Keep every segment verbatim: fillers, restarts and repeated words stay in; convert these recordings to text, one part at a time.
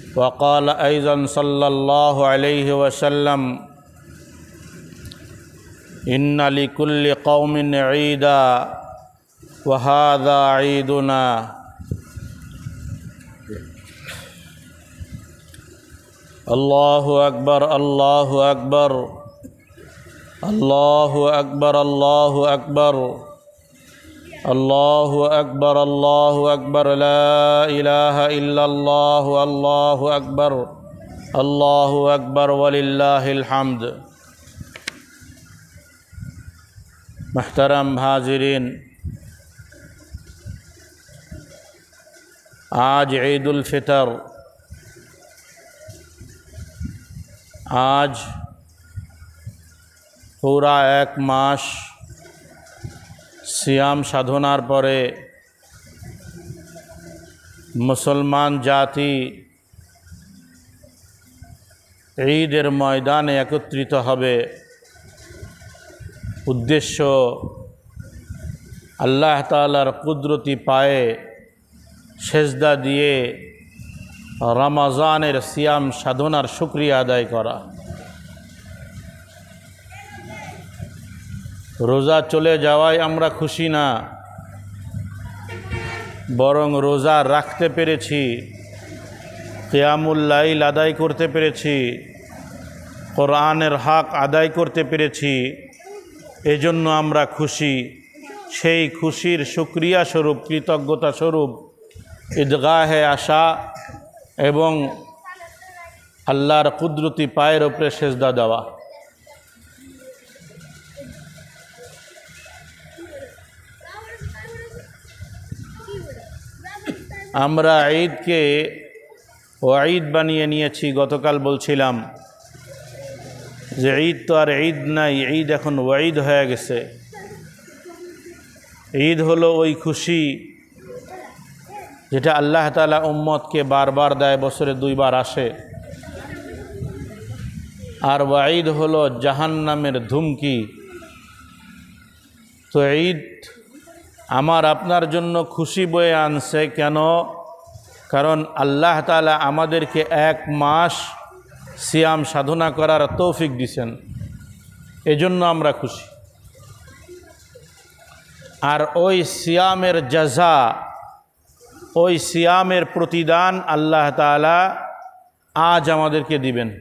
وقال أيضا صلى الله عليه وسلم إن لكل قوم عيدا وهذا عيدنا الله أكبر الله أكبر الله أكبر الله أكبر الله أكبر الله أكبر لا إله إلا الله الله أكبر الله أكبر ولله الحمد। محترم हाजिरीन, आज ईद उल फितर, आज पूरा एक मास सियाम साधनार परे मुसलमान जाति ईदेर मयदाने एकत्रित हबे। उद्देश्य अल्लाह ताआलार कुदरती पाए सेजदा दिए रमज़ानेर सियाम साधनार शुक्रिया आदाय करा। रोज़ा चले जावाय आमरा खुशी ना, बरং रोज़ा राखते पेरेछि, कियामुल लाइल आदाय करते पेरेछि, कुरआनेर हक आदाय करते पेरेछि, एजন্য আমরা খুশি। সেই খুশির শুকরিয়া স্বরূপ, কৃতজ্ঞতা স্বরূপ ঈদগাহে আসা এবং আল্লাহর কুদরতি পায়ের উপরে সেজদা দেওয়া। আমরা ঈদকে ওয়াঈদ বানিয়ে নিয়েছি। গতকাল বলছিলাম যে ঈদ তো আর ঈদ নাই, ঈদ এখন ওয়াঈদ হয়ে গেছে। ঈদ হলো ওই খুশি যেটা আল্লাহ তাআলা উম্মতকে বারবার দেয়, বছরে দুইবার আসে। আর ওয়াঈদ হলো জাহান্নামের ধুমকি। তো ঈদ আমার আপনার জন্য খুশি বয়ে আনছে কেন? কারণ আল্লাহ তাআলা আমাদেরকে এক মাস সিয়াম সাধনা করার তৌফিক দিয়েছেন, এজন্য আমরা খুশি। আর ওই সিয়ামের জাযা, ওই সিয়ামের প্রতিদান আল্লাহ তাআলা আজ আমাদেরকে দিবেন।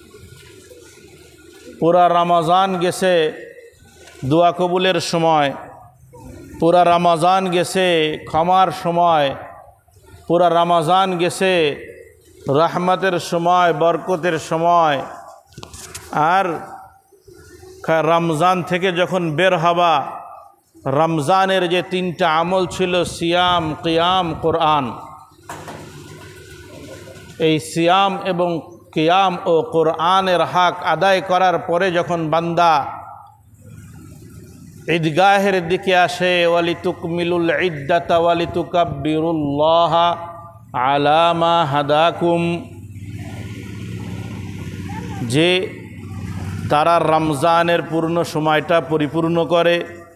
পুরা রমজান গেছে দোয়া কবুলের সময়, পুরা রমজান গেছে ক্ষমার সময়, পুরা রমজান গেছে রহমতের সময়, বরকতের সময়। আর রমজান থেকে যখন বের হবা, রমজানের যে তিনটা আমল ছিল সিয়াম, কিয়াম, কোরআন, এই সিয়াম এবং কিয়াম ও কোরআনের হক আদায় করার পরে যখন বান্দা ঈদগাহের দিকে আসে, ওয়ালিতুকমিলুল ইদ্দাতা ওয়ালিতুকাব্বিরুল্লাহ আলা মা হাদাকুম, যে তারা রমজানের পূর্ণ সময়টা পরিপূর্ণ করে,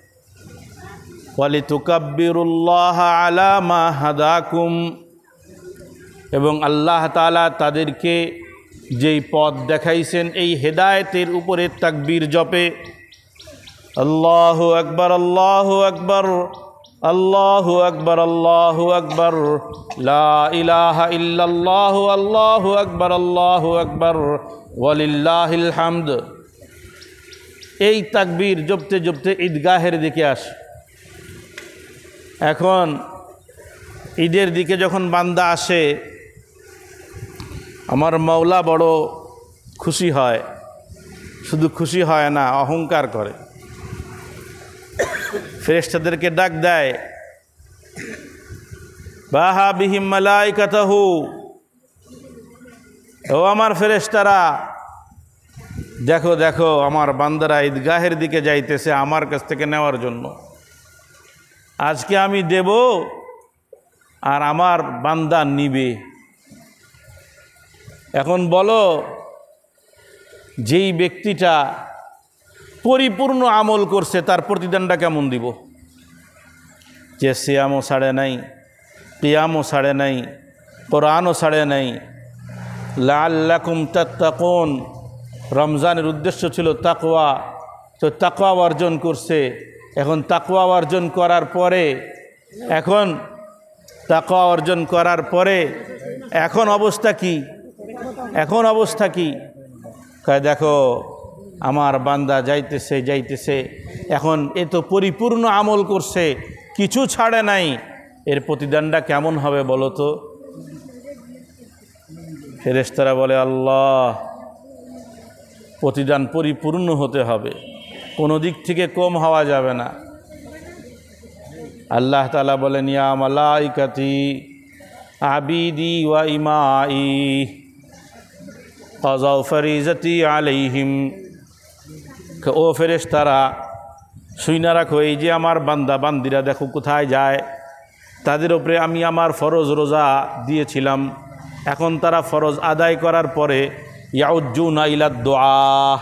ওয়ালিতুকাব্বিরুল্লাহ আলা মা হাদাকুম, এবং আল্লাহ তাআলা তাদেরকে যেই পথ দেখাইছেন এই হেদায়েতের উপরে তাকবীর জপে। আল্লাহু আকবার, আল্লাহু আকবার, আল্লাহু আকবার, আল্লাহু আকবার, লা ইলাহা ইল্লাল্লাহু, আল্লাহু আকবার, আল্লাহু আকবার, ওয়ালিল্লাহিল হামদ। এই তাকবীর জপতে জপতে ঈদগাহের দিকে আসে। এখন ঈদের দিকে যখন বান্দা আসে, আমার মাওলা বড় খুশি হয়। শুধু খুশি হয় না, অহংকার করে। ফেরেশতাদেরকে ডাক দেয়, বাহা বিহিম মালাইকাতাহু, ও আমার ফেরেশতারা, দেখো দেখো আমার বান্দারা ঈদগাহের দিকে যাইতেছে আমার কাছ থেকে নেওয়ার জন্য। আজকে আমি দেব আর আমার বান্দা নিবে। এখন বলো, যেই ব্যক্তিটা পরিপূর্ণ আমল করছে তার প্রতিদানটা কেমন দিব? যে সিয়ামও ছাড়ে নাই, কিয়ামও ছাড়ে নাই, কোরআনও ছাড়ে নাই, লাআল্লাকুম তাত্তাকুন, রমজানের উদ্দেশ্য ছিল তাকওয়া, তো তাকওয়া অর্জন করছে। এখন তাকওয়া অর্জন করার পরে এখন তাকওয়া অর্জন করার পরে এখন অবস্থা কি? এখন অবস্থা কি? কয় দেখো আমার বান্দা যাইতেছে যাইতেছে, এখন এ তো পরিপূর্ণ আমল করছে, কিছু ছাড়ে নাই, এর প্রতিদানটা কেমন হবে বলো তো? ফেরেশতারা বলে আল্লাহ, প্রতিদান পরিপূর্ণ হতে হবে, কোনো দিক থেকে কম হওয়া যাবে না। আল্লাহ তাআলা বলেন ইয়া মালাইকাতি আবিদি ওয়া ইমাই কাযাউ ফরিজাতি আলাইহিম, ও ফেরেশতারা শুইনা রাখো, এই যে আমার বান্দা বান্দিরা দেখো কোথায় যায়, তাদের উপরে আমি আমার ফরজ রোজা দিয়েছিলাম, এখন তারা ফরজ আদায় করার পরে ইয়াউজ্জুনা ইলা দুআ,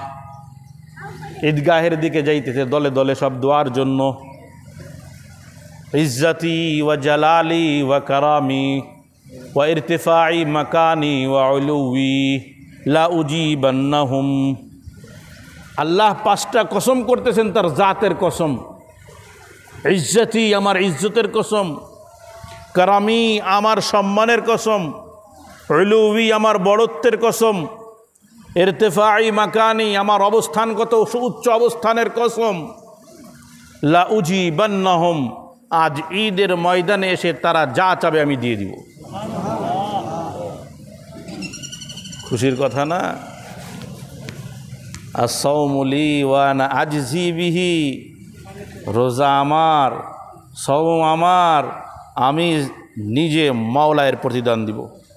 ঈদগাহের দিকে যাইতেছে দলে দলে সব দোয়ার জন্য। ইজ্জতি ওয়া জালালি ওয়া কারামি ওয়া ইরতিফাই মাকানি ওয়া উলুই লা উজিবান্নাহুম। আল্লাহ পাঁচটা কসম করতেছেন তার জাতের কসম। ইজ্জতি আমার ইজ্জতের কসম, কারামি আমার সম্মানের কসম, উলুই আমার বড়ত্বের কসম, ইরতিফাই মাকানি আমার অবস্থানগত উচ্চ অবস্থানের কসম, লা উজিবান্নাহুম আজ ঈদের ময়দানে এসে তারা যা চাবে আমি দিয়ে দিব। খুশির কথা না? as-sawmu li wa ana ajzi bihi, রোজা আমার, সওম আমার, আমি নিজে মাওলায়ের প্রতিদান দিব।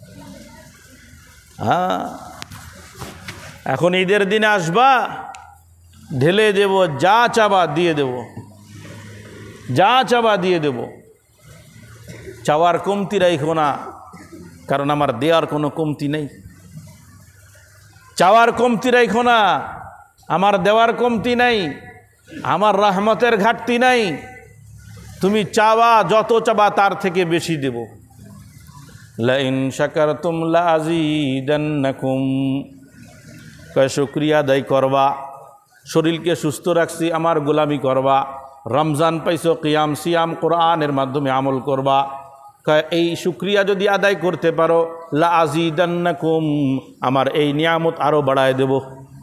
হ্যাঁ, এখন ঈদের দিনে আসবা, ঢেলে দেব, যা চাবা দিয়ে দেব, যা চাবা দিয়ে দেব, চাওয়ার কমতি রাখো না, কারণ আমার দেওয়ার কোনো কমতি নেই। চাওয়ার কমতি রাখো না, আমার দেওয়ার কমতি নাই, আমার রহমতের ঘাটতি নাই। তুমি চাওয়া যত চাবা তার থেকে বেশি দেব। লা ইন শাকারতুম লা আযীদান্নাকুম, কয় শুকরিয়া আদায় করবা, শরীরকে সুস্থ রাখছি আমার গোলামি করবা, রমজান পাইছো কিয়াম সিয়াম কোরআনের মাধ্যমে আমল করবা, কয় এই শুকরিয়া যদি আদায় করতে পারো লা আযীদান্নাকুম, আমার এই নিয়ামত আরও বাড়ায় দেব।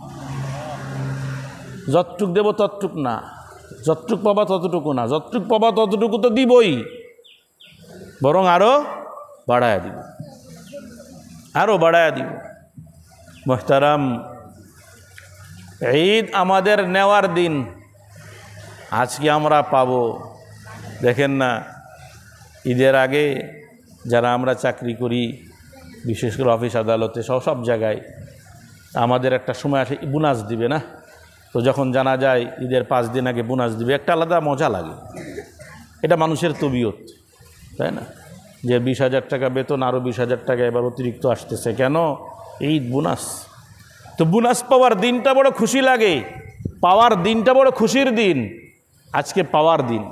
যতটুক দেব ততটুক না, যতটুক পাবা ততটুকু না, যতটুক পাবা ততটুকু তো দিবই, বরং আরও বাড়ায় দিব, আরও বাড়ায় দিব। মুহতারাম, ঈদ আমাদের নেওয়ার দিন, আজকে আমরা পাবো। দেখেন না, ঈদের আগে যারা আমরা চাকরি করি, বিশেষ করে অফিস আদালতে সব সব জায়গায়, আমাদের একটা সময় আসে বোনাস দিবে না, তো যখন জানা যায় ঈদের পাঁচ দিন আগে বোনাস দিবে, একটা আলাদা মজা লাগে। এটা মানুষের তবিয়ত, তাই না? যে বিশ হাজার টাকা বেতন আরও বিশ হাজার টাকা এবার অতিরিক্ত আসতেছে, কেন? ঈদ বোনাস। তো বোনাস পাওয়ার দিনটা বড় খুশি লাগে, পাওয়ার দিনটা বড় খুশির দিন। আজকে পাওয়ার দিন,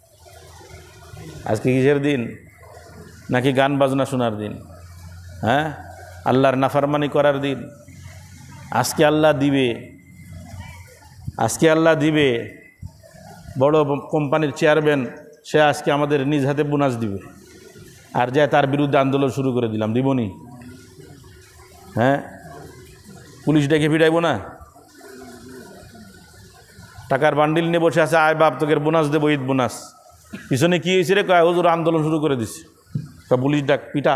আজকে কিসের দিন? নাকি গান বাজনা শোনার দিন? হ্যাঁ, আল্লাহর নাফরমানি করার দিন। আজকে আল্লাহ দিবে, আজকে আল্লাহ দিবে। বড় কোম্পানির চেয়ারম্যান সে আজকে আমাদের নিজ হাতে বোনাস দিবে, আর যায় তার বিরুদ্ধে আন্দোলন শুরু করে দিলাম, দিবনি? হ্যাঁ, পুলিশ ডেকে ফিরাইব না? টাকার বান্ডিল নিয়ে বসে আছে, আয় বাপ তোকে বোনাস দেবো, ঈদ বোনাস। পিছনে কী হয়েছে রে? কয় হুজুর আন্দোলন শুরু করে দিচ্ছে, তা পুলিশ ডাক, পিটা।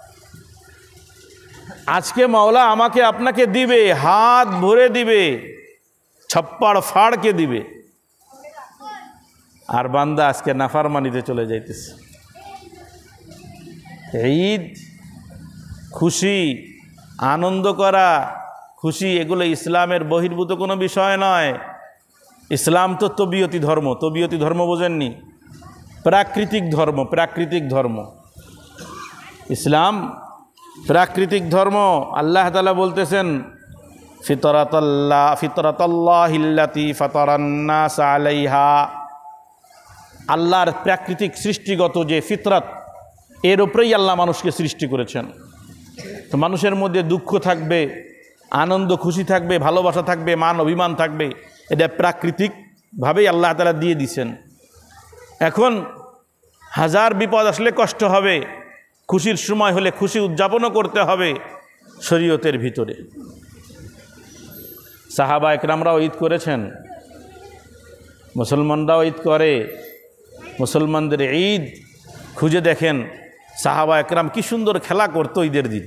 আজকে মাওলা আমাকে আপনাকে দিবে, হাত ভরে দিবে, ছাপ্পাড় ফাড়কে দিবে, আর বান্দা আজকে নাফরমানিতে চলে যাইতেছে। ঈদ খুশি, আনন্দ করা, খুশি, এগুলো ইসলামের বহির্ভূত কোনো বিষয় নয়। ইসলাম তো তবিয়তি ধর্ম। তবিয়তি ধর্ম বোঝেননি? প্রাকৃতিক ধর্ম, প্রাকৃতিক ধর্ম। ইসলাম প্রাকৃতিক ধর্ম। আল্লাহ তাআলা বলতেছেন ফিতরাতাল্লাহ ফিতরাতাল্লাহিল্লাতী ফাতারান্নাস আলাইহা, আল্লাহর প্রাকৃতিক সৃষ্টিগত যে ফিতরাত, এর উপরেই আল্লাহ মানুষকে সৃষ্টি করেছেন। তো মানুষের মধ্যে দুঃখ থাকবে, আনন্দ খুশি থাকবে, ভালোবাসা থাকবে, মান অভিমান থাকবে, এটা প্রাকৃতিকভাবেই আল্লাহ তাআলা দিয়ে দিছেন। এখন হাজার বিপদ আসলে কষ্ট হবে, খুশির সময় হলে খুশি উদযাপনও করতে হবে শরীয়তের ভিতরে। সাহাবা একরামরাও ঈদ করেছেন, মুসলমানরাও ঈদ করে। মুসলমানদের ঈদ খুঁজে দেখেন, সাহাবা একরাম কি সুন্দর খেলা করতো ঈদের দিন।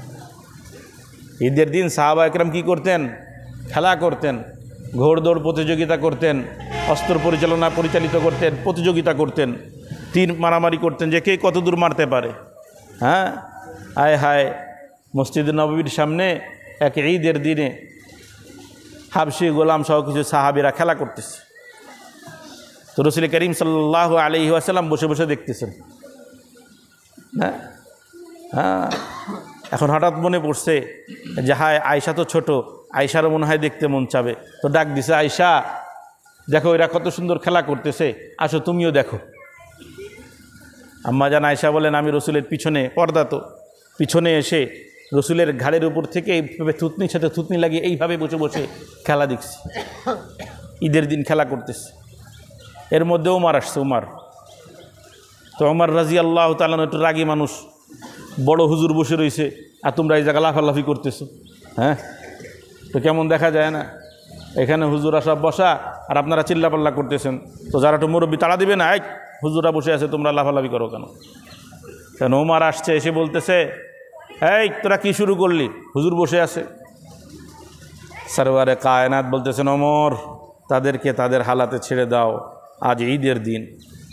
ঈদের দিন সাহাবা একরাম কি করতেন? খেলা করতেন, ঘোড়দৌড় প্রতিযোগিতা করতেন, অস্ত্র পরিচালনা পরিচালিত করতেন, প্রতিযোগিতা করতেন, তীর মারামারি করতেন যে কে কত দূর মারতে পারে। হ্যাঁ, আয় হায়, মসজিদে নববীর সামনে এক ঈদের দিনে হাবশি গোলাম সহ কিছু সাহাবীরা খেলা করতেছে। তো রাসূল করিম সাল্লাল্লাহু আলাইহি ওয়াসাল্লাম বসে বসে দেখতেছেন। হ্যাঁ হ্যাঁ এখন হঠাৎ মনে পড়ছে যে হায়, আয়সা তো ছোট, আয়সারও মনে হয় দেখতে মন চাবে। তো ডাক দিছে, আয়সা দেখো এরা কত সুন্দর খেলা করতেছে, আসো তুমিও দেখো। আম্মা জান আয়সা বলেন, আমি রসুলের পিছনে, পর্দা তো, পিছনে এসে রসুলের ঘাড়ের উপর থেকে এইভাবে থুতনির সাথে থুতনি লাগিয়ে এইভাবে বসে বসে খেলা দেখছি। ঈদের দিন খেলা করতেছে। এর মধ্যে ওমর আসছে। ওমর তো ওমর রাদিয়াল্লাহু তাআলা একটু রাগী মানুষ, বড় হুজুর বসে রয়েছে আর তোমরা এই জায়গা লাফালাফি করতেছো। হ্যাঁ, তো কেমন দেখা যায় না? এখানে হুজুরা সব বসা আর আপনারা চিল্লাপাল্লা করতেছেন। তো যারা একটু মুরব্বী তাড়া দিবে না, এক হুজুরা বসে আছে, তোমরা লাফালাফি করো কেন? কেন ওমর আসছে, এসে বলতেছে, এই তোরা কি শুরু করলি? হুজুর বসে আছে। সরওয়ারে কায়নাত বলতেছেন, ওমর তাদেরকে তাদের হালাতে ছেড়ে দাও, আজ ঈদের দিন,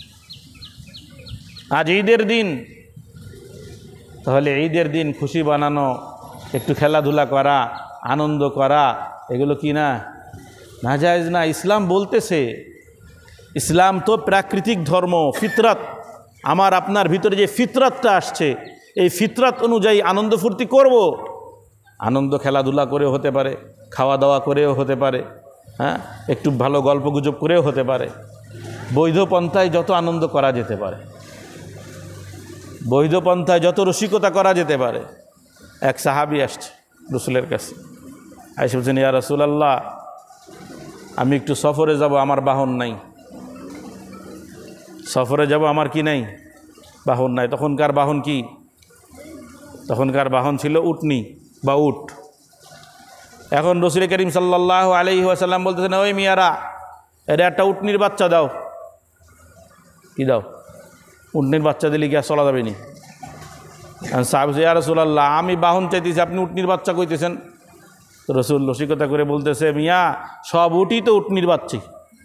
আজ ঈদের দিন। তাহলে ঈদের দিন খুশি বানানো, একটু খেলাধুলা করা, আনন্দ করা, এগুলো কি না নাজায়েজ না? ইসলাম বলতেছে, ইসলাম তো প্রাকৃতিক ধর্ম, ফিতরত। আমার আপনার ভিতরে যে ফিতরতটা আসছে, এই ফিতরত অনুযায়ী আনন্দ ফুর্তি করব। আনন্দ খেলাধুলা করেও হতে পারে, খাওয়া দাওয়া করেও হতে পারে, হ্যাঁ, একটু ভালো গল্প গুজব করেও হতে পারে। বৈধ পন্থায় যত আনন্দ করা যেতে পারে, বৈধ পন্থায় যত রসিকতা করা যেতে পারে। এক সাহাবী আসছে রসুলের কাছে, আইসা বলছেন, ইয়া রাসূলুল্লাহ, আমি একটু সফরে যাব, আমার বাহন নাই। সফরে যাব, আমার কি নাই? বাহন নাই। তখনকার বাহন কি? তখনকার বাহন ছিল উটনি বা উট। এখন রাসূল করিম সাল্লাল্লাহু আলাইহি ওয়াসাল্লাম বলতেছেন, ওই মিয়ারা, এর একটা উটনির বাচ্চা দাও। কি দাও? উটনির বাচ্চা দিলে কি আর চলা যাবে নি? সাহাবী বলছে, ইয়া রাসূলুল্লাহ, আমি বাহন চাইতেছি, আপনি উটনির বাচ্চা কইতেছেন। তো রাসূল রসিকতা করে বলতেছে, মিয়া, সব উটই তো উটনির বাচ্চা,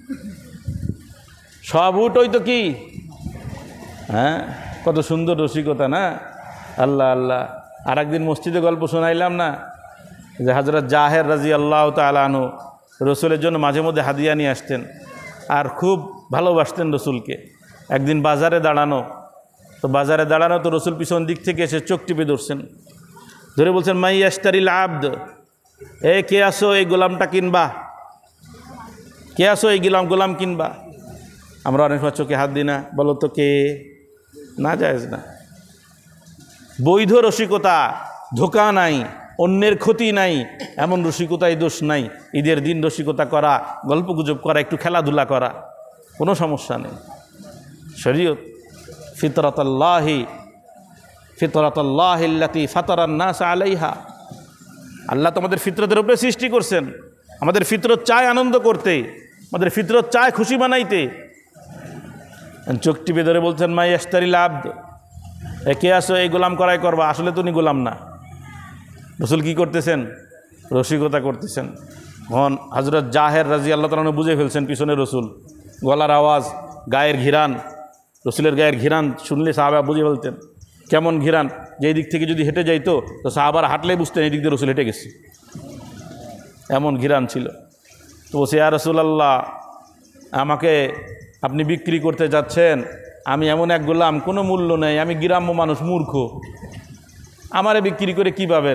সব উট ওই তো কি। হ্যাঁ, কত সুন্দর রসিকতা না? আল্লাহ আল্লাহ। আর একদিন মসজিদে গল্প শোনাইলাম না, যে হযরত জাহের রাদিয়াল্লাহু তাআলা আনহু রসুলের জন্য মাঝে মধ্যে হাদিয়া নিয়ে আসতেন আর খুব ভালোবাসতেন রসুলকে। একদিন বাজারে দাঁড়ানো, তো বাজারে দাঁড়ানো তো রসুল পিছন দিক থেকে এসে চোখ টিপে ধরছেন, ধরে বলছেন, মাই ইয়াশতারিল আবদ, এ কে আসো এই গোলামটা কিনবা? কে আসো এই গোলাম গোলাম কিনবা? আমরা অনেক সময় চোখে হাত দিই না, বলো তো কে? না, জায়েজ না। বৈধ রসিকতা, ধোঁকা নাই, অন্যের ক্ষতি নাই, এমন রসিকতায় দোষ নাই। ঈদের দিন রসিকতা করা, গল্প গুজব করা, একটু খেলাধুলা করা, কোনো সমস্যা নেই। শরীয়ত ফিতরাতাল্লাহি ফিতরাতাল্লাহি আল্লাতী ফাতারান নাস আলাইহা, আল্লাহ তো আমাদের ফিতরতের উপরে সৃষ্টি করছেন। আমাদের ফিতরত চায় আনন্দ করতে, আমাদের ফিতরত চায় খুশি বানাইতে। চোখ টিপে ধরে বলছেন, মাই ইয়াশতারিল আবদ, এ কে আসো এই গোলাম করাই করবা? আসলে তো উনি গোলাম না। রসুল কি করতেছেন? রসিকতা করতেছেন। তখন হযরত জাহের রাদিয়াল্লাহু তাআলা বুঝে ফেলছেন পিছনে রসুল, গলার আওয়াজ, গায়ের ঘিরান, রসুলের গায়ের ঘিরান শুনলে সাহাবা বুঝে ফেলতেন। কেমন ঘিরান? যে এই দিক থেকে যদি হেঁটে যাইতো তো সাহাবারা হাঁটলেই বুঝতেন এই দিক দিয়ে রসুল হেঁটে গেছে, এমন ঘিরান ছিল। তো বলছে, ইয়া রাসূলুল্লাহ, আমাকে আপনি বিক্রি করতে যাচ্ছেন, আমি এমন এক গোলাম, কোনো মূল্য নেই, আমি গ্রাম্য মানুষ, মূর্খ, আমারে বিক্রি করে কি পাবেন?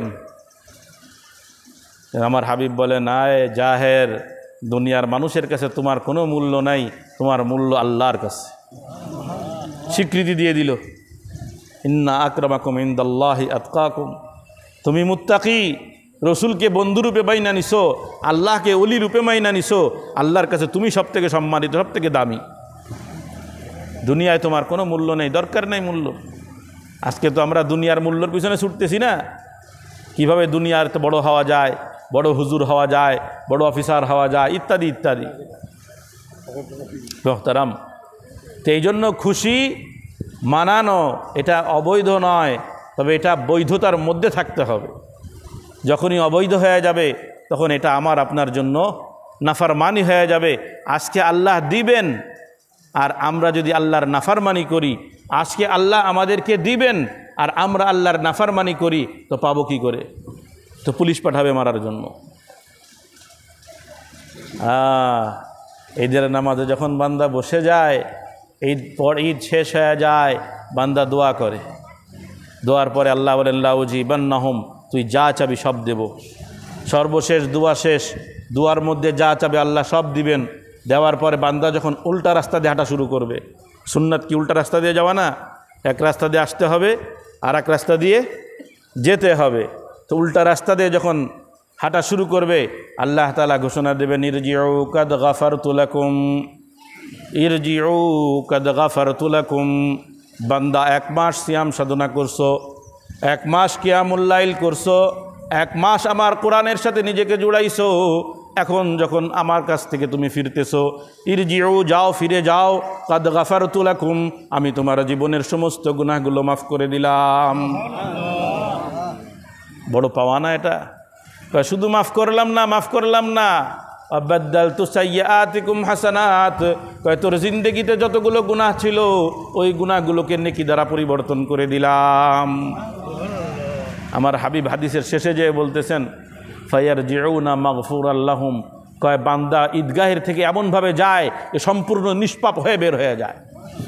আমার হাবিব বলে, না জাহের, দুনিয়ার মানুষের কাছে তোমার কোনো মূল্য নাই, তোমার মূল্য আল্লাহর কাছে। স্বীকৃতি দিয়ে দিল, ইন্না আকরামাকুম ইনদাল্লাহি আতকাকুম, তুমি মুত্তাকি, রসুলকে বন্ধুরূপে মাইনা নিছো, আল্লাহকে অলি রূপে মাইনা নিছো, আল্লাহর কাছে তুমি সব থেকে সম্মানিত, সব থেকে দামি। দুনিয়ায় তোমার কোনো মূল্য নেই, দরকার নেই মূল্য। আজকে তো আমরা দুনিয়ার মূল্যর পিছনে ছুটতেছি না, কিভাবে দুনিয়ার তো বড় হওয়া যায়, বড় হুজুর হওয়া যায়, বড় অফিসার হওয়া যায়, ইত্যাদি ইত্যাদি। মোহতারাম, তো এই জন্য খুশি মানানো এটা অবৈধ নয়, তবে এটা বৈধতার মধ্যে থাকতে হবে। যখনই অবৈধ হয়ে যাবে তখন এটা আমার আপনার জন্য নাফরমানি হয়ে যাবে। আজকে আল্লাহ দিবেন, আর আমরা যদি আল্লাহর নাফরমানি করি, আজকে আল্লাহ আমাদেরকে দিবেন আর আমরা আল্লাহর নাফরমানি করি, তো পাবো কি করে? তো পুলিশ পাঠাবে মারার জন্য। ঈদের নামাজে যখন বান্দা বসে যায়, ঈদ পর ঈদ শেষ হয়ে যায়, বান্দা দোয়া করে, দোয়ার পরে আল্লাহ বলেন লাউজিবান্নাহুম, তুই যা চাবি সব দেব। সর্বশেষ দোয়া শেষ, দোয়ার মধ্যে যা চাবে আল্লাহ সব দিবেন। দেওয়ার পরে বান্দা যখন উল্টা রাস্তা দিয়ে হাঁটা শুরু করবে, সুন্নাত কি উল্টা রাস্তা দিয়ে যাওয়া না? এক রাস্তা দিয়ে আসতে হবে আর এক রাস্তা দিয়ে যেতে হবে। তো উল্টা রাস্তা দিয়ে যখন হাঁটা শুরু করবে, আল্লাহ তাআলা ঘোষণা দেবেন ইরজিউ কাদ গাফারতু লাকুম, ইরজিউ কাদ গাফারতু লাকুম। বান্দা এক মাস সিয়াম সাধনা করছো, এক মাস কিয়ামুল লাইল করছো, এক মাস আমার কোরআনের সাথে নিজেকে জুড়াইছো, এখন যখন আমার কাছ থেকে তুমি ফিরতেছো, ইরজিউ, যাও, ফিরে যাও, কাদ গাফারতু লাকুম, আমি তোমার জীবনের সমস্ত গুনাহগুলো মাফ করে দিলাম। বড় পাওয়া না এটা? শুধু মাফ করলাম না, মাফ করলাম না, আবাদদালতু সাইয়্যাতিকুম হাসানাত, কয় তোর জিন্দেগিতে যতগুলো গুনাহ ছিল ওই গুনাহগুলোকে নেকি দ্বারা পরিবর্তন করে দিলাম। আমার হাবিব হাদিসের শেষে যে বলতেছেন ফায়ারজিউনা মাগফুরাল লাহুম, কয় বান্দা ঈদগাহের থেকে এমনভাবে যায় যে সম্পূর্ণ নিষ্পাপ হয়ে বের হয়ে যায়।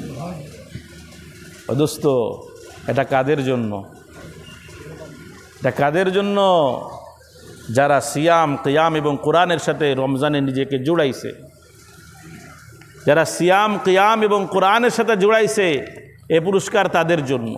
দোস্ত, এটা কাদের জন্য? এটা কাদের জন্য? যারা সিয়াম, কিয়াম এবং কোরআনের সাথে রমজানে নিজেকে জুড়াইছে, যারা সিয়াম, কিয়াম এবং কোরআনের সাথে জুড়াইছে, এ পুরস্কার তাদের জন্য।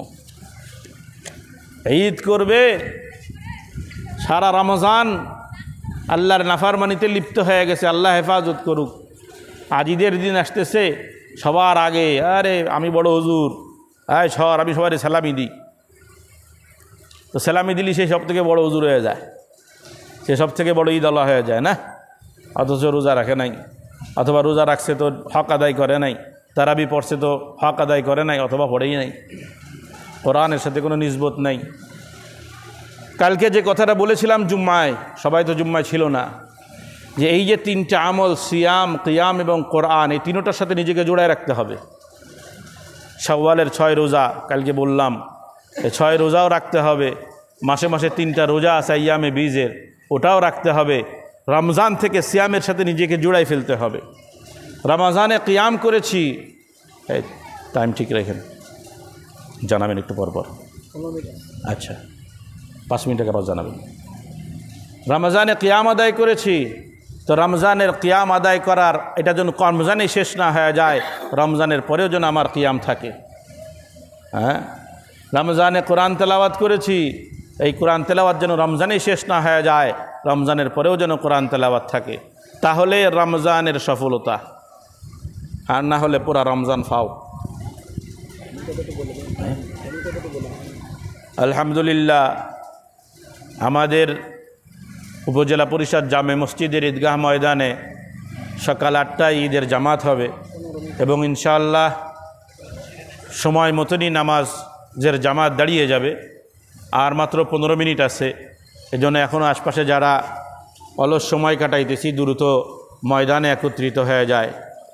ঈদ করবে, সারা রমজান আল্লাহর নাফরমানিতে লিপ্ত হয়ে গেছে, আল্লাহ হেফাজত করুক। আজ ঈদের দিন আসতেছে, সবার আগে আরে আমি বড় হুজুর, আয় সর, আমি সবারই সালামি দিই। তো সালামি দিলি সে সব থেকে বড় হুজুর হয়ে যায়, সে সব থেকে বড় ঈদ আল্লাহ হয়ে যায় না? অথচ রোজা রাখে নাই, অথবা রোজা রাখছে তো হক আদায় করে নাই, তারাবি পড়ছে তো হক আদায় করে নাই, অথবা পড়েই নাই, কোরআনের সাথে কোনো নিসবত নাই। কালকে যে কথাটা বলেছিলাম জুম্মায়, সবাই তো জুম্মায় ছিল না, যে এই যে তিনটা আমল, সিয়াম, কিয়াম এবং কোরআন, এই তিনটার সাথে নিজেকে জোড়ায় রাখতে হবে। শাওয়ালের ছয় রোজা কালকে বললাম, এই ছয় রোজাও রাখতে হবে। মাসে মাসে তিনটা রোজা আছে আইয়ামে বীজের, ওটাও রাখতে হবে। রমজান থেকে সিয়ামের সাথে নিজেকে জোড়াই ফেলতে হবে। রমজানে কিয়াম করেছি, এই টাইম ঠিক রেখেন, জানাবেন একটু পর পর। আচ্ছা, পাঁচ মিনিটের আবার জানাবেন। রমজানে কিয়াম আদায় করেছি, তো রমজানের কিয়াম আদায় করার এটা যেন রমজানে শেষ না হয়ে যায়, রমজানের পরেও যেন আমার কিয়াম থাকে। হ্যাঁ, রমজানে কোরআন তেলাওয়াত করেছি, এই কোরআন তেলাওয়াত যেন রমজানেই শেষ না হয়ে যায়, রমজানের পরেও যেন কোরআন তেলাওয়াত থাকে। তাহলে রমজানের সফলতা, আর না হলে পুরা রমজান ফাও। আলহামদুলিল্লাহ, আমাদের উপজেলা পরিষদ জামে মসজিদের ঈদগাহ ময়দানে সকাল আটটায় ঈদের জামাত হবে এবং ইনশাআল্লাহ সময় মতনই নামাজের জামাত দাঁড়িয়ে যাবে। আর মাত্র পনেরো মিনিট আছে, এজন্য এখনও আশপাশে যারা অলস সময় কাটাইতেছি দ্রুত ময়দানে একত্রিত হয়ে যায়।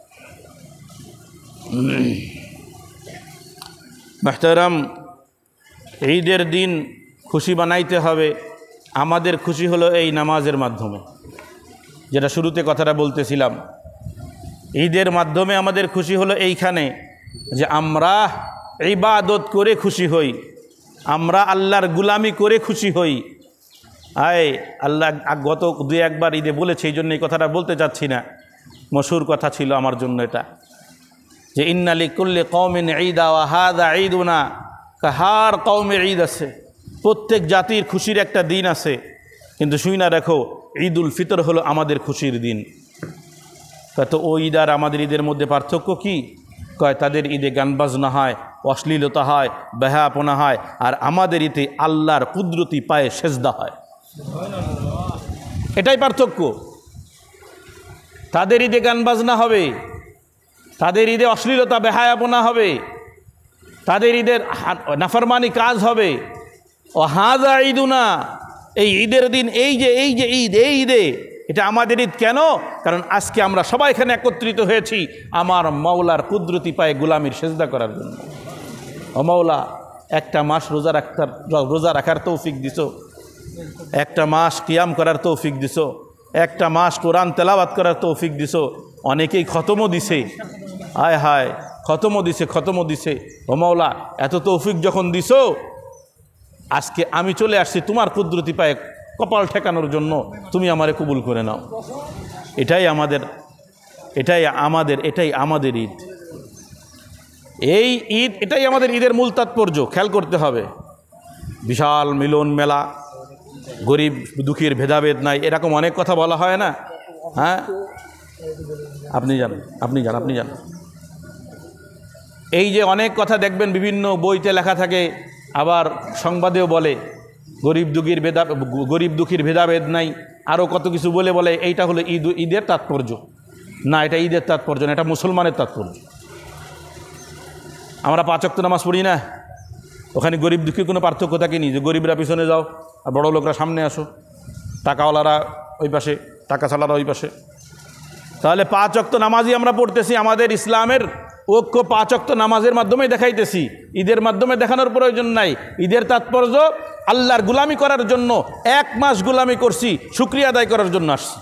মুহতারাম, ঈদের দিন খুশি বানাইতে হবে। আমাদের খুশি হলো এই নামাজের মাধ্যমে, যেটা শুরুতে কথাটা বলতেছিলাম। ঈদের মাধ্যমে আমাদের খুশি হলো এইখানে যে আমরা ইবাদত করে খুশি হই, আমরা আল্লাহর গুলামি করে খুশি হই। আয় আল্লাহ গত দু একবার ঈদে বলেছে, এই জন্য এই কথাটা বলতে চাচ্ছি না, মশহুর কথা ছিল আমার জন্য এটা, যে ইন্না লিকুল্লি কওমিন ঈদা ওয়া হাযা ঈদুনা, হার কওমে ঈদ আছে, প্রত্যেক জাতির খুশির একটা দিন আছে, কিন্তু শুই না দেখো ঈদ উল ফিতর হলো আমাদের খুশির দিন। তো ও ঈদ আর আমাদের ঈদের মধ্যে পার্থক্য কি? কয় তাদের ঈদে গান বাজনা হয়, অশ্লীলতা হয়, বেহায়াপনা হয়, আর আমাদের ঈদে আল্লাহর কুদরতি পায়ে সেজদা হয়। এটাই পার্থক্য। তাদের ঈদে গান বাজনা হবে, তাদের ঈদে অশ্লীলতা বেহায়াপনা হবে, তাদের ঈদের নাফরমানি কাজ হবে। ও হাজা ঈদুনা, এই ঈদের দিন, এই যে এই যে ঈদ, এই ঈদে এটা আমাদের ঈদ। কেন? কারণ আজকে আমরা সবাই এখানে একত্রিত হয়েছি আমার মাওলার কুদরতি পায়ে গোলামির সেজদা করার জন্য। ও মাওলা, একটা মাস রোজা রাখার রোজা রাখার তৌফিক দিছো, একটা মাস কিয়াম করার তৌফিক দিছো, একটা মাস কোরআন তেলাওয়াত করার তৌফিক দিছো, অনেকেই খতমও দিছে। হায় হায়, খতমও দিছে, খতমও দিছে। ও মাওলা, এত তৌফিক যখন দিছো, আজকে আমি চলে আসছি তোমার কুদরতি পায়ে কপাল ঠেকানোর জন্য, তুমি আমারে কবুল করে নাও। এটাই আমাদের এটাই আমাদের এটাই আমাদের ঈদ। এই ঈদ, এটাই আমাদের ঈদের মূল তাৎপর্য। খেয়াল করতে হবে, বিশাল মিলন মেলা, গরিব দুঃখীর ভেদাভেদ নাই, এরকম অনেক কথা বলা হয় না? হ্যাঁ, আপনি জানেন, আপনি জান আপনি জান এই যে অনেক কথা দেখবেন বিভিন্ন বইতে লেখা থাকে, আবার সংবাদেও বলে গরিব দুঃখীর ভেদা গরিব দুঃখীর ভেদাভেদ নাই, আরও কত কিছু বলে বলে এইটা হলো ঈদ, ঈদের তাৎপর্য। না, এটা ঈদের তাৎপর্য না, এটা মুসলমানের তাৎপর্য। আমরা পাঁচ ওয়াক্ত নামাজ পড়ি না, ওখানে গরিব দুঃখীর কোনো পার্থক্য থাকেনি যে গরিবরা পিছনে যাও আর বড় লোকরা সামনে আসো, টাকাওয়ালারা ওই পাশে, টাকা ছাড়ারা ওই পাশে। তাহলে পাঁচ ওয়াক্ত নামাজই আমরা পড়তেছি, আমাদের ইসলামের ঐক্য পাঁচ ওয়াক্ত নামাজের মাধ্যমে দেখাইতেছি, ঈদের মাধ্যমে দেখানোর প্রয়োজন নাই। ঈদের তাৎপর্য আল্লাহর গুলামি করার জন্য, এক মাস গুলামি করছি, শুকরিয়া আদায় করার জন্য আসছি।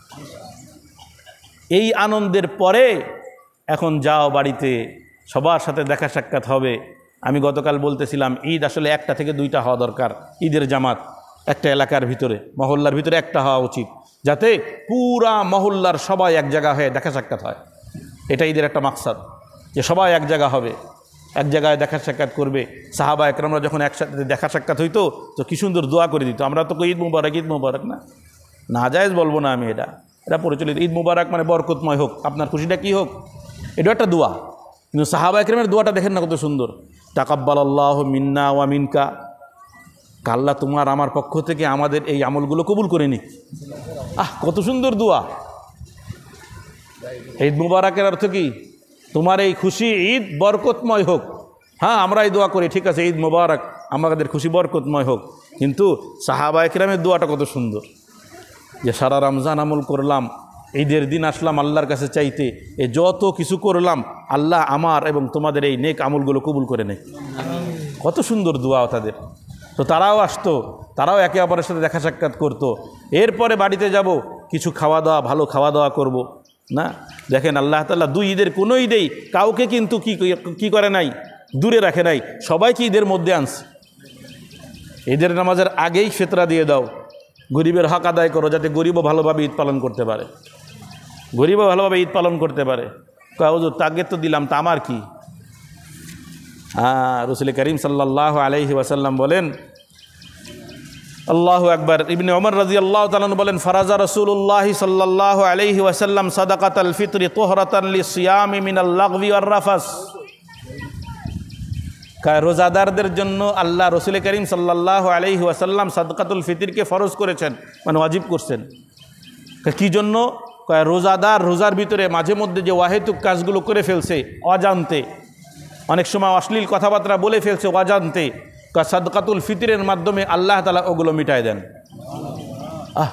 এই আনন্দের পরে এখন যাও বাড়িতে, সবার সাথে দেখা সাক্ষাৎ হবে। আমি গতকাল বলতেছিলাম, ঈদ আসলে একটা থেকে দুইটা হওয়া দরকার। ঈদের জামাত একটা এলাকার ভিতরে, মহল্লার ভিতরে একটা হওয়া উচিত, যাতে পুরা মহল্লার সবাই এক জায়গা হয়ে দেখা সাক্ষাৎ হয়। এটা ঈদের একটা মাকসাদ, যে সবাই এক জায়গা হবে, এক জায়গায় দেখা সাক্ষাৎ করবে। সাহাবা একরামরা যখন একসাথে দেখা সাক্ষাৎ হইতো তো কি সুন্দর দোয়া করে দিত। আমরা তো ঈদ মুবারক, ঈদ মুবারক না, না জায়েজ বলবো না আমি, এটা এটা পরিচালিত। ঈদ মুবারক মানে বরকতময় হোক, আপনার খুশিটা কি হোক, এটা একটা দোয়া। কিন্তু সাহাবা একরামের দোয়াটা দেখেন না কত সুন্দর, তাকাব্বালাল্লাহু মিন্না ওয়া মিনকা, আল্লাহ তোমার আমার পক্ষ থেকে আমাদের এই আমলগুলো কবুল করে নিক। আহ, কত সুন্দর দোয়া। ঈদ মুবারকের অর্থ কি? তোমার এই খুশি ঈদ বরকতময় হোক। হ্যাঁ, আমরা এই দোয়া করি, ঠিক আছে, ঈদ মুবারক, আমাদের খুশি বরকতময় হোক। কিন্তু সাহাবা একরামের দোয়াটা কত সুন্দর, যে সারা রমজান আমল করলাম, ঈদের দিন আসলাম আল্লাহর কাছে চাইতে, এ যত কিছু করলাম আল্লাহ আমার এবং তোমাদের এই নেক আমলগুলো কবুল করে নেয়। কত সুন্দর দোয়া তাদের। তো তারাও আসতো, তারাও একে অপরের সাথে দেখা সাক্ষাৎ করতো। এরপরে বাড়িতে যাব, কিছু খাওয়া দাওয়া, ভালো খাওয়া দাওয়া করব না। দেখেন আল্লাহ তাআলা দুই ঈদের কোনো ঈদেই কাউকে কিন্তু কি কি করে নাই, দূরে রাখে নাই, সবাইকে ঈদের মধ্যে আনছে। ঈদের নামাজের আগেই ফিতরা দিয়ে দাও, গরিবের হক আদায় করো, যাতে গরিবও ভালোভাবে ঈদ পালন করতে পারে, গরিবও ভালোভাবে ঈদ পালন করতে পারে। হুজুর তাকে তো দিলাম, তা আমার কি? হ্যাঁ, রাসূল করিম সাল্লাল্লাহু আলাইহি ওয়াসাল্লাম বলেন, আল্লাহু আকবার। ইবনে ওমর রাদিয়াল্লাহু তাআলা বলেন, ফারাজা রাসূলুল্লাহ সাল্লাল্লাহু আলাইহি ওয়াসাল্লাম সাদাকাতাল ফিতরি তুহরাতান লিসিয়ামি মিনাল লাগবি ওয়ার রাফাস। রোজাদারদের জন্য আল্লাহ রাসূল করিম সাল্লাল্লাহু আলাইহি ওয়াসাল্লাম সাদকাতুল ফিতরকে ফরজ করেছেন, মানে ওয়াজিব করছেন। কি জন্য? রোজাদার রোজার ভিতরে মাঝে মধ্যে যে ওয়াহেতুক কাজগুলো করে ফেলছে অজান্তে, অনেক সময় অশ্লীল কথাবার্তা বলে ফেলছে অজান্তে, সাদকাতুল ফিতরের মাধ্যমে আল্লাহ তাআলা ওগুলো মিটায় দেন। আহ,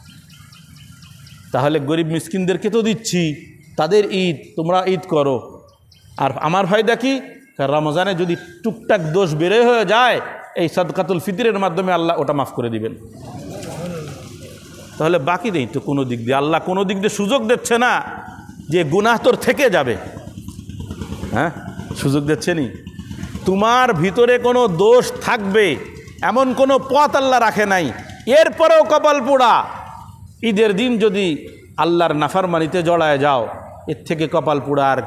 তাহলে গরিব মিসকিনদেরকে তো দিচ্ছি, তাদের ঈদ, তোমরা ঈদ করো। আর আমার ফায়দা কি? রমজানে যদি টুকটাক দোষ বেড়ে হয়ে যায়, এই সাদকাতুল ফিতরের মাধ্যমে আল্লাহ ওটা মাফ করে দিবেন। তাহলে বাকি নেই তো কোনো দিক দিয়ে, আল্লাহ কোনো দিক দিয়ে সুযোগ দিচ্ছে না যে গুনাহ তোর থেকে যাবে। হ্যাঁ, সুযোগ দিচ্ছে নি। তোমার ভিতরে কোনো দোষ থাকবে এমন কোনো পথ আল্লাহ রাখে নাই। এরপরেও কপাল পোড়া, ঈদের দিন যদি আল্লাহর নাফরমানিতে জড়ায় যাও, এর থেকে কপাল পোড়া আর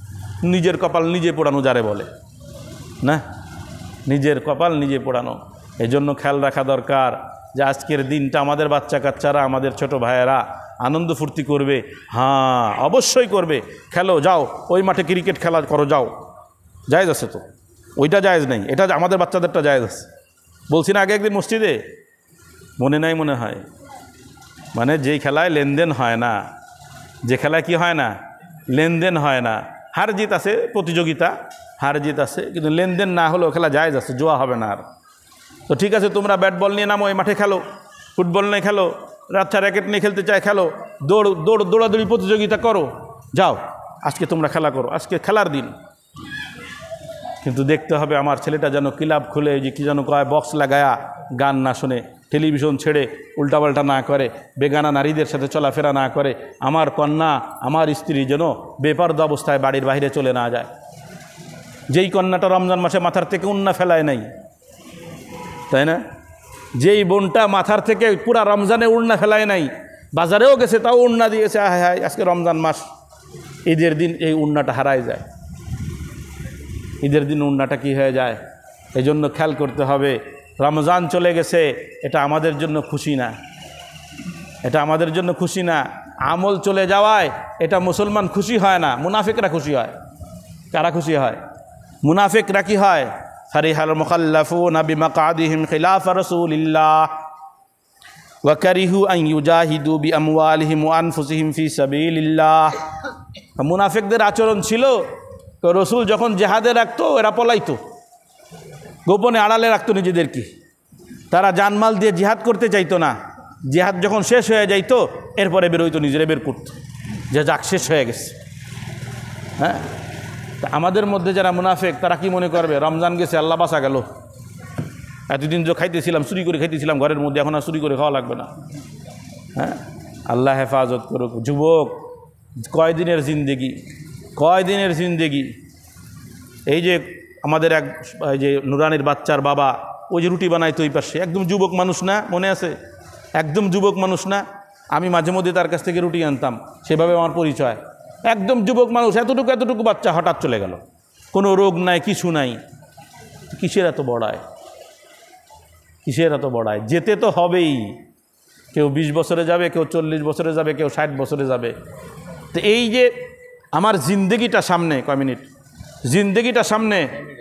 নিজের কপাল নিজে পোড়ানো যারে বলে না, নিজের কপাল নিজে পোড়ানো। এই জন্য খেয়াল রাখা দরকার যে আজকের দিনটা আমাদের বাচ্চা কাচ্চারা, আমাদের ছোট ভাইয়েরা আনন্দ ফুর্তি করবে। হ্যাঁ, অবশ্যই করবে, খেলো, যাও ওই মাঠে ক্রিকেট খেলা করো, যাও, জায়েজ আছে তো, ওইটা জায়েজ নেই, এটা আমাদের বাচ্চাদেরটা জায়েজ আছে। বলছি না আগে একদিন মসজিদে, মনে নাই মনে হয়, মানে যেই খেলায় লেনদেন হয় না, যে খেলায় কি হয় না, লেনদেন হয় না, হার জিত আছে, প্রতিযোগিতা হার জিত আছে, কিন্তু লেনদেন না হলেও খেলা জায়েজ আছে, জোয়া হবে না আর। তো ঠিক আছে, তোমরা ব্যাট বল নিয়ে নামো, এই মাঠে খেলো, ফুটবল নিয়ে খেলো, রাতটা র্যাকেট নিয়ে খেলতে চায় খেলো, দৌড় দৌড় দৌড়াদৌড়ি প্রতিযোগিতা করো, যাও আজকে তোমরা খেলা করো, আজকে খেলার দিন। কিন্তু দেখতে হবে আমার ছেলেটা যেন ক্লাব খুলে যে কী যেন কয় বক্স লাগায়া গান না শোনে, টেলিভিশন ছেড়ে উল্টাপাল্টা না করে, বেগানা নারীদের সাথে চলাফেরা না করে, আমার কন্যা আমার স্ত্রী যেন বেপরদা অবস্থায় বাড়ির বাইরে চলে না যায়। যেই কন্যাটা রমজান মাসে মাথার থেকে উন্না ফেলায় নাই, তাই না? যেই বোনটা মাথার থেকে পুরা রমজানে উড়না ফেলায় নাই, বাজারেও গেছে তাও উড়না দিয়েছে, হায় হায় আজকে রমজান মাস, ঈদের দিন এই উড়নাটা হারায় যায়, ঈদের দিন উড়নাটা কি হয়ে যায়। এই জন্য খেয়াল করতে হবে, রমজান চলে গেছে, এটা আমাদের জন্য খুশি না, এটা আমাদের জন্য খুশি না। আমল চলে যাওয়ায় এটা মুসলমান খুশি হয় না, মুনাফিকরা খুশি হয়। কারা খুশি হয়? মুনাফিকরা কি হয়? ফারিহাল মুখাল্লাফুনা বিমাকাদিহিম খিলাফ রাসূলিল্লাহ ওয়া কারিহু আন ইউজাহিদু বিআমওয়ালিহিম ওয়া আনফুসিহিম ফি সাবিলিল্লাহ। মুনাফিকদের আচরণ ছিল, তো রসুল যখন জেহাদে রাখতো এরা পলাইতো, গোপনে আড়ালে রাখতো নিজেদেরকে, তারা জানমাল দিয়ে জিহাদ করতে চাইতো না। জিহাদ যখন শেষ হয়ে যাইতো এরপরে বেরোইতো, নিজেরা বের করতো যে যাক শেষ হয়ে গেছে। হ্যাঁ, তা আমাদের মধ্যে যারা মুনাফিক তারা কি মনে করবে, রমজান গেছে, আল্লাহ বাঁচা গেল, এতদিন যে খাইতেছিলাম চুরি করে খাইতেছিলাম ঘরের মধ্যে, এখন আর চুরি করে খাওয়া লাগবে না। হ্যাঁ, আল্লাহ হেফাজত করুক। যুবক, কয়দিনের জিন্দেগি, কয়দিনের জিন্দেগি। এই যে আমাদের এক এই যে নুরানির বাচ্চার বাবা, ওই যে রুটি বানাইতো ওই পাশে, একদম যুবক মানুষ না, মনে আছে? একদম যুবক মানুষ না? আমি মাঝে মধ্যে তার কাছ থেকে রুটি আনতাম, সেভাবে আমার পরিচয়। একদম যুবক মানুষ, এতটুকু এতটুকু বাচ্চা হঠাৎ চলে গেল, কোনো রোগ নাই, কিছু নাই। কিসের এত বড়ায়, কিসের এত বড়ায়? যেতে তো হবেই, কেউ বিশ বছরে যাবে, কেউ চল্লিশ বছরে যাবে, কেউ ষাট বছরে যাবে। তো এই যে আমার জিন্দেগিটা সামনে, কয় মিনিট জিন্দেগিটা সামনে,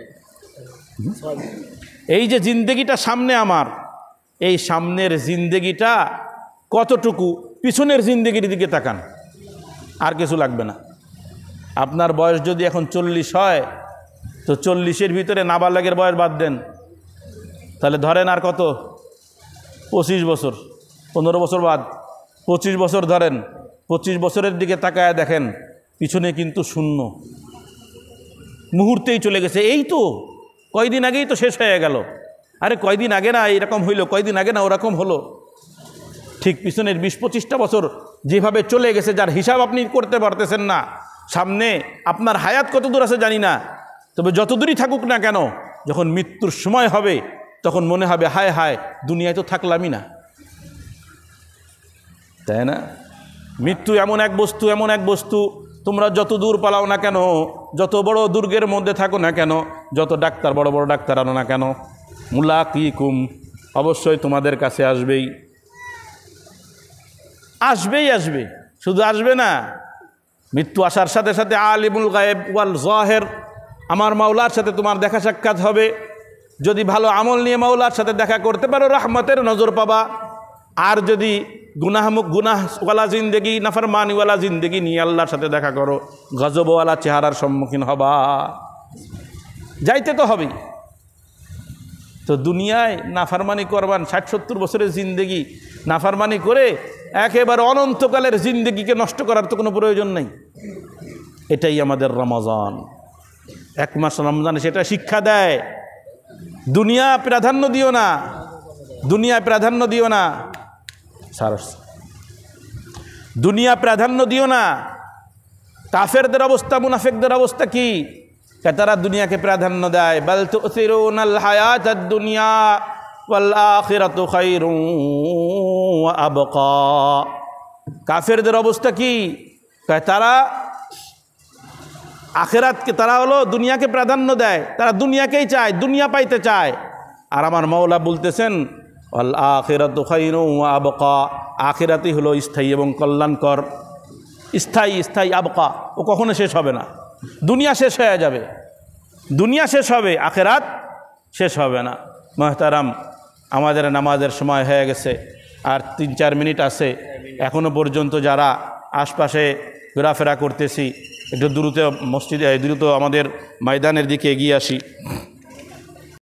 এই যে জিন্দেগিটা সামনে আমার, এই সামনের জিন্দেগিটা কতটুকু, পিছনের জিন্দেগির দিকে তাকান, আর কিছু লাগবে না। আপনার বয়স যদি এখন চল্লিশ হয়, তো চল্লিশের ভিতরে নাবালকের বয়স বাদ দেন, তাহলে ধরেন আর কত, পঁচিশ বছর, পনেরো বছর বাদ, পঁচিশ বছর ধরেন। পঁচিশ বছরের দিকে তাকায় দেখেন, পিছনে কিন্তু শূন্য, মুহূর্তেই চলে গেছে। এই তো কয়দিন আগেই তো শেষ হয়ে গেল, আরে কয়দিন আগে না এরকম হইল, কয়দিন আগে না ওরকম হলো। ঠিক পিছনের বিশ পঁচিশটা বছর যেভাবে চলে গেছে, যার হিসাব আপনি করতে পারতেছেন না। সামনে আপনার হায়াত কত দূর আছে জানি না, তবে যত দূরই থাকুক না কেন, যখন মৃত্যুর সময় হবে তখন মনে হবে হায় হায়, দুনিয়ায় তো থাকলামই না, তাই না? মৃত্যু এমন এক বস্তু, এমন এক বস্তু, তোমরা যত দূর পালাও না কেন, যত বড় দুর্গের মধ্যে থাকো না কেন, যত ডাক্তার বড় বড় ডাক্তার আনো না কেন, মুলাকিকুম, অবশ্যই তোমাদের কাছে আসবেই, আসবেই আসবে। শুধু আসবে না, মৃত্যু আসার সাথে সাথে আলিমুল গায়েব ওয়াল জাহের, আমার মাওলার সাথে তোমার দেখা সাক্ষাৎ হবে। যদি ভালো আমল নিয়ে মাওলার সাথে দেখা করতে পারো, রহমতের নজর পাবা। আর যদি গুনাহমুখ গুনাহওয়ালা জিন্দেগি, নাফরমানিওয়ালা জিন্দেগি নিয়ে আল্লাহর সাথে দেখা করো, গজবওয়ালা চেহারার সম্মুখীন হবা। যাইতে তো হবেই। তো দুনিয়ায় নাফরমানি করবান, ষাট সত্তর বছরের জিন্দেগি নাফরমানি করে একেবারে অনন্তকালের জিন্দেগিকে নষ্ট করার তো কোনো প্রয়োজন নেই। এটাই আমাদের রমজান, এক মাস রমজান সেটা শিক্ষা দেয়। দুনিয়া প্রাধান্য দিও না, দুনিয়া প্রাধান্য দিও না, সারস দুনিয়া প্রাধান্য দিও না। কাফেরদের অবস্থা, মুনাফিকদের অবস্থা কি? তারা দুনিয়াকে প্রাধান্য দেয়। বাল তুসিরুনাল হায়াতাদ দুনিয়া ওয়াল আখিরাতু খায়রুন ওয়া আবকা। কাফেরদের অবস্থা কি? তারা আখিরাতকে, তারা হলো দুনিয়াকে প্রাধান্য দেয়, তারা দুনিয়াকেই চায়, দুনিয়া পাইতে চায়। আর আমার মাওলা বলতেছেন আল আখিরাতু খায়রুন ওয়া আবকা, আখিরাতই হলো স্থায়ী এবং কল্যাণকর। স্থায়ী স্থায়ী আবকা, ও কখনো শেষ হবে না। দুনিয়া শেষ হয়ে যাবে, দুনিয়া শেষ হবে, আখিরাত শেষ হবে না। মুহতারাম, আমাদের নামাজের সময় হয়ে গেছে, আর তিন চার মিনিট আছে। এখনও পর্যন্ত যারা আশপাশে ঘোরাফেরা করতেছি, একটু দ্রুত মসজিদে দ্রুত আমাদের ময়দানের দিকে এগিয়ে আসি।